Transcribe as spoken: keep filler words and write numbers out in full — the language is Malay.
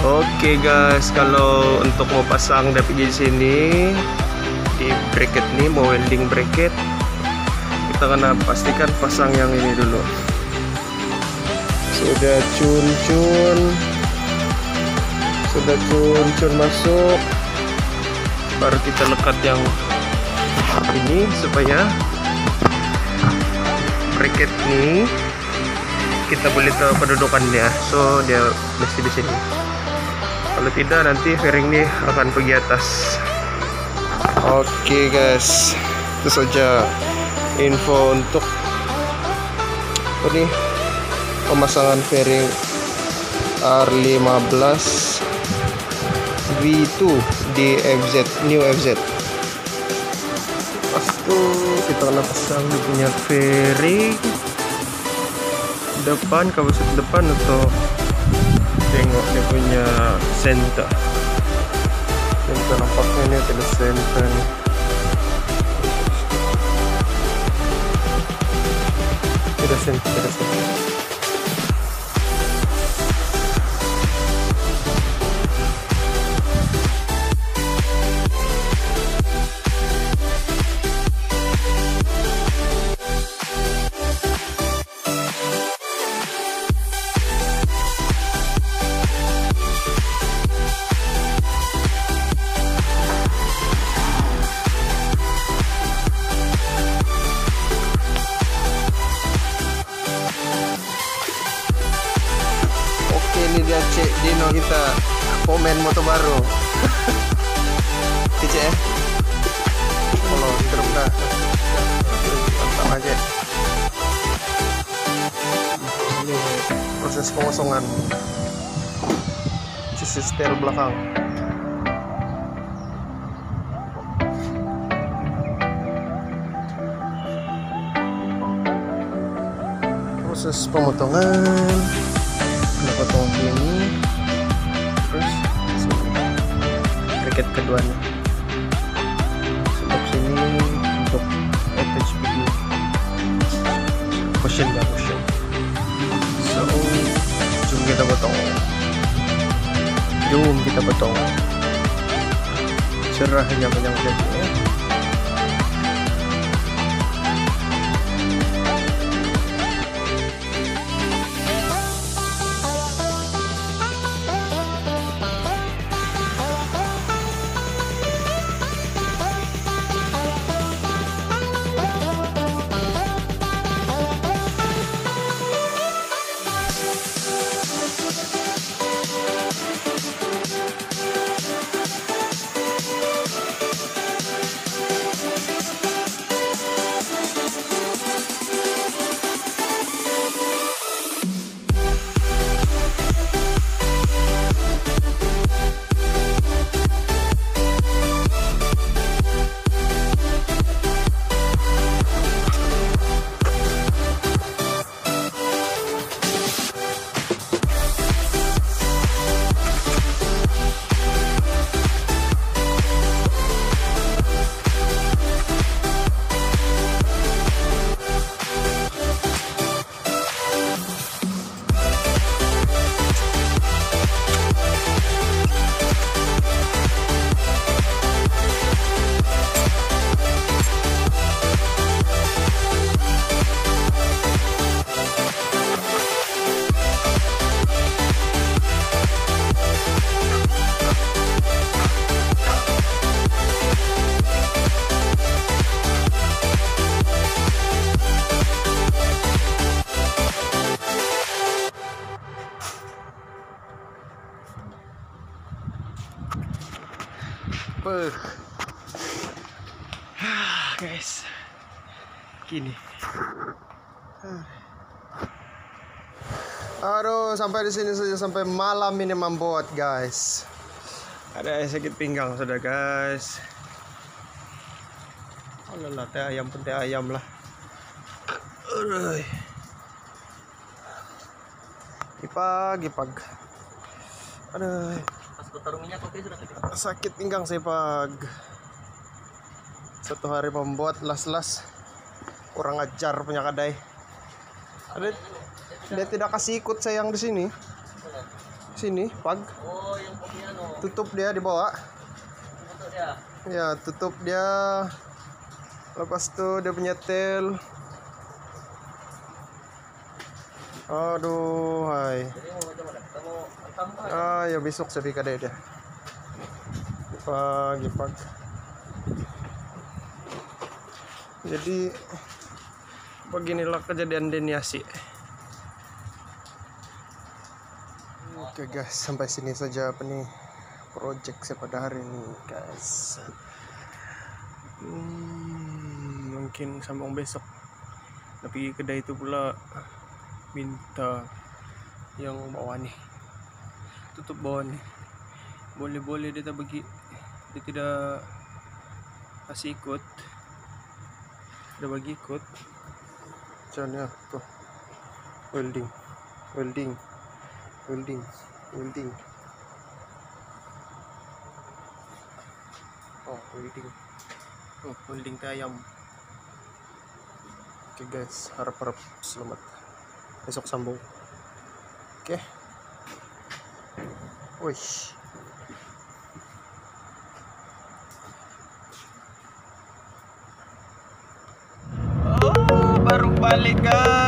Oke guys, kalau untuk mau pasang D P G di sini di bracket nih, mau welding bracket, kita kena pastikan pasang yang ini dulu. Sudah cun-cun, sudah cun-cun masuk, baru kita lekat yang ini supaya bracket nih kita boleh tahu kedudukannya. So dia mesti di sini. Kalau tidak nanti fairing ini akan pergi atas. Oke guys, itu saja info untuk apa nih, pemasangan fairing R lima belas V dua di F Z, new F Z. Pas itu kita akan pasang dia punya fairing depan, kabel depan untuk tengok dia punya center. Center nampaknya ini ada center nih. Ada center, ada center. Ini dia cek Dino kita komen motor baru. Kece ya. Kalau terus dah mantap aja. Ini proses pengosongan sisi setir belakang. Proses pemotongan, potong ini, terus sini bracket keduanya, sebelah sini untuk attach begini, cushion dan cushion. So jom kita potong, jom kita potong, cerahnya banyak jadi ya. Puh. Guys, gini. Aduh, sampai di sini saja, sampai malam ini membuat guys. Ada sakit pinggang sudah guys. Alah, teh ayam pun teh ayam lah. Aduh. Ipag, ipag. Aduh. Sakit pinggang saya pag. Satu hari membuat las-las. Kurang ajar punya kadai. Ada, dia tidak kasih ikut sayang di sini. Sini, pag. Oh, yung ano. Tutup dia di bawah. Tutup dia. Ya, tutup dia. Lepas tu dia punya tail. Aduh, hai. Jadi mau macam mana? Kita mau hantam ke? Ah, ya besok saya pergi kedai dia. Pagi pag. Jadi beginilah kejadian Deniasi. Oke guys, sampai sini saja apa nih project saya pada hari ini guys. Hmm, mungkin sambung besok. Tapi kedai itu pula minta yang bawah nih, tutup bawah nih. Boleh-boleh dia tak bagi, dia tidak kasih ikut. Dia bagi ikut. Macam tuh welding, welding, welding, welding. Oh welding, oh welding ayam. Oke okay guys, harap-harap selamat. Besok sambung. Oke. Okay. Wih. Oh, baru balik guys.